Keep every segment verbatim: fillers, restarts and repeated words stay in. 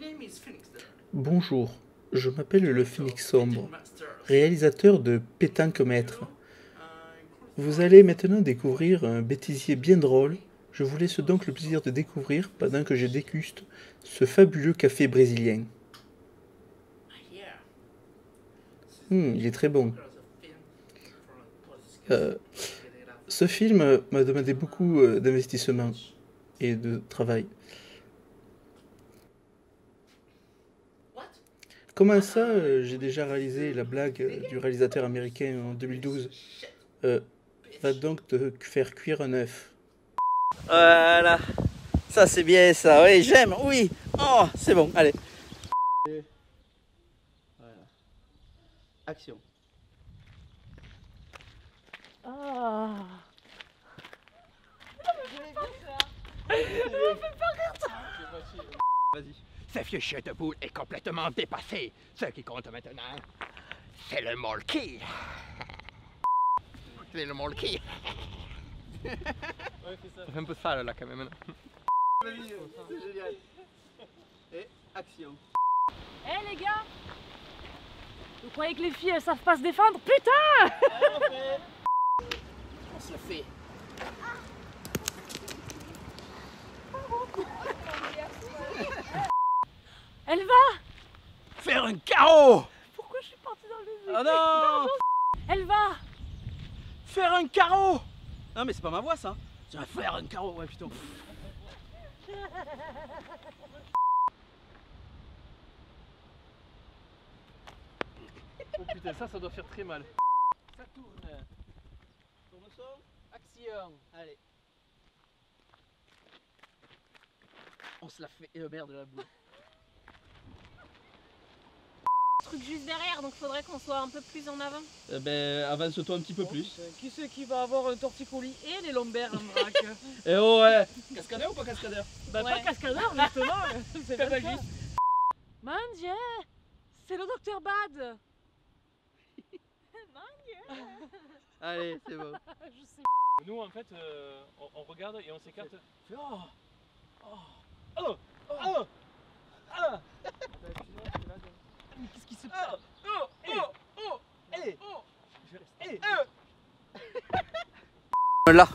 Bonjour, je m'appelle le Phénix Sombre, réalisateur de Pétanque Maître. Vous allez maintenant découvrir un bêtisier bien drôle. Je vous laisse donc le plaisir de découvrir pendant que je déguste ce fabuleux café brésilien. Mmh, il est très bon. Euh, ce film m'a demandé beaucoup d'investissement et de travail. Comment ça, euh, j'ai déjà réalisé la blague euh, du réalisateur américain en deux mille douze. Euh, va donc te faire cuire un œuf. Voilà, ça c'est bien ça, oui j'aime, oui, oh c'est bon, allez. Voilà. Action. Ah. Vas-y. Ce vieux chien de boule est complètement dépassé. Ce qui compte maintenant, c'est le molki. C'est le molki. Ouais, ça fait un peu sale là quand même. Vas-y, c'est génial. Et action. Eh hey, les gars, vous croyez que les filles elles savent pas se défendre? Putain. On se le fait. Elle va Faire un carreau. Pourquoi je suis partie dans le Oh non. Elle va Faire un carreau. Non mais c'est pas ma voix ça. Tu vas faire un carreau, ouais putain. Oh putain, ça, ça doit faire très mal. Ça tourne. Tournesol, action. Allez. On se la fait. Euh, merde, la boule. Truc juste derrière, donc faudrait qu'on soit un peu plus en avant. Euh, ben, avance-toi un petit peu plus. Qui c'est qui va avoir un torticolis et des lombaires en vrac? Eh oh ouais. Cascadeur ou pas cascadeur? Bah Ouais. pas cascadeur justement. C'est Pas pas mal ça. Mon Dieu, c'est le docteur Bad. Allez, c'est bon. Je sais. Nous en fait euh, on, on regarde et on s'écarte. Oh. Oh. Oh. Oh. Ah. Qu'est-ce qui se passe? Oh. Oh. Oh. Eh. Oh. Je vais rester. Eh. Là.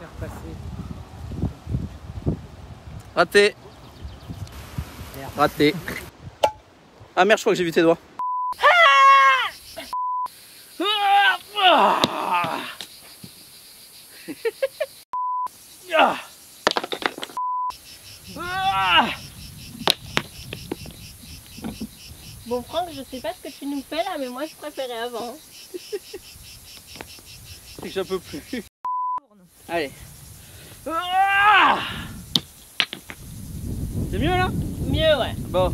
Raté. Raté. Ah merde, je crois que j'ai vu tes doigts. Ah. Ah. Bon Franck, je sais pas ce que tu nous fais là, mais moi je préférais avant. C'est que j'en peux plus. Allez. Ah. C'est mieux là? Mieux ouais. Bon.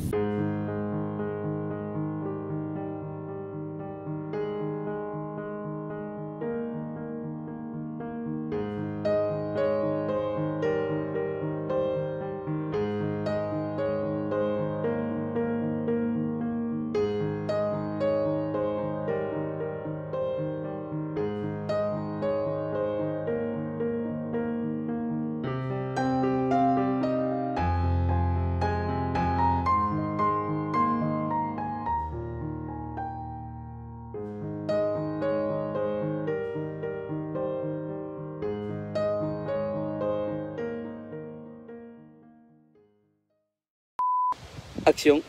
Action.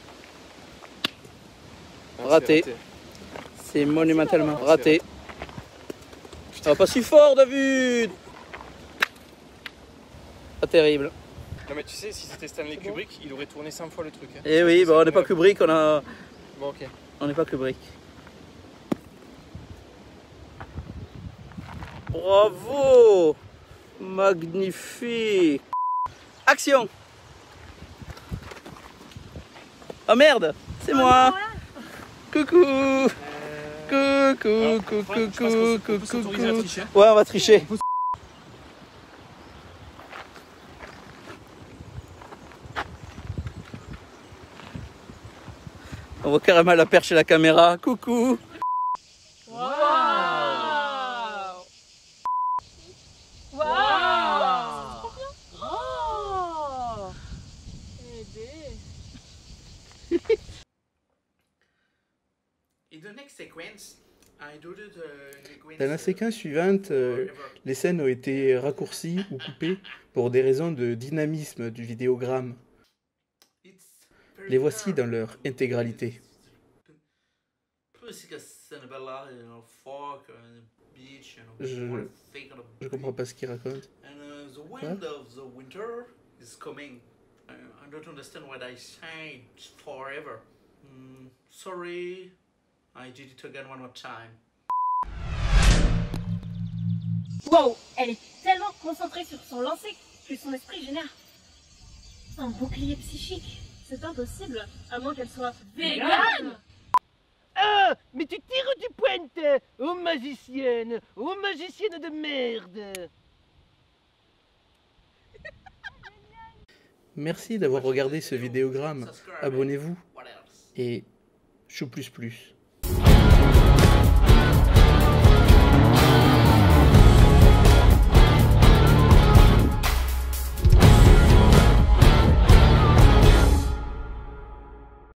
Ah, Raté. C'est monumentalement raté. Ah, pas si fort, David. Pas terrible. Non mais tu sais, si c'était Stanley Kubrick, il aurait tourné cent fois le truc. Hein. Eh oui, bon, on n'est pas Kubrick, on a. Bon ok. On n'est pas Kubrick. Bravo. Magnifique. Action. Oh merde, c'est moi. Coucou. Coucou, coucou, coucou, coucou. Ouais, on va tricher. On voit carrément la perche et la caméra. Coucou. Waouh. Waouh. Oh. Aidé. Dans la séquence suivante, euh, les scènes ont été raccourcies ou coupées pour des raisons de dynamisme du vidéogramme. Les voici dans leur intégralité. Je, je comprends pas ce qu'il raconte. Quoi? Wow, elle est tellement concentrée sur son lancer que son esprit génère un bouclier psychique. C'est impossible, à moins qu'elle soit végane. Ah, mais tu tires du pointe, ô magicienne, ô magicienne de merde. Merci d'avoir regardé ce vidéogramme. Abonnez-vous et chou plus plus.